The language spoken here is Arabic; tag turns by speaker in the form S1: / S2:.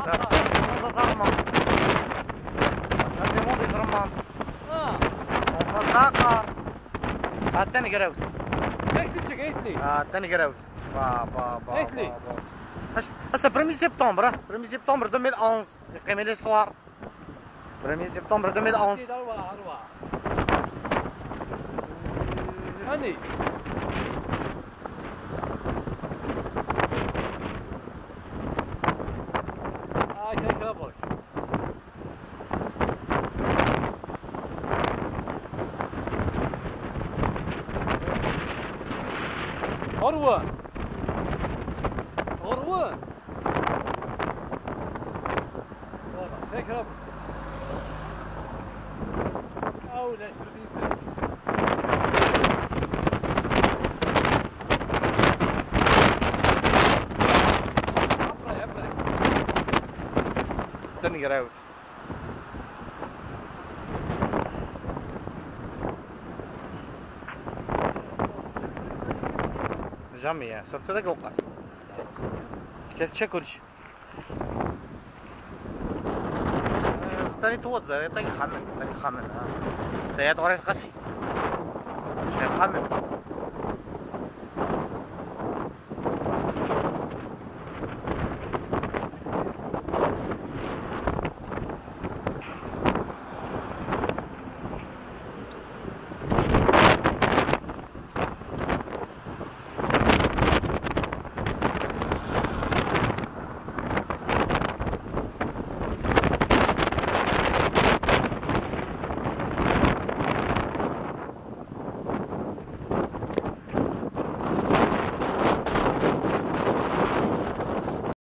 S1: ده ظلمة. هذه مو بظلمات. وقصاقر. الثاني قراوس. الثاني قراوس. هسه 1 سبتمبر 1 سبتمبر 2011 يقيم ليستوار 1 سبتمبر 2011
S2: هاني كلابوش غروان غروان هيك رب او لا شو في
S1: الثاني قراوس جامية صرت ذاك وقاس كيف تشكلش ثاني توضع يعطيك خامن تاني خامن تاني طريق قاسي شي خامن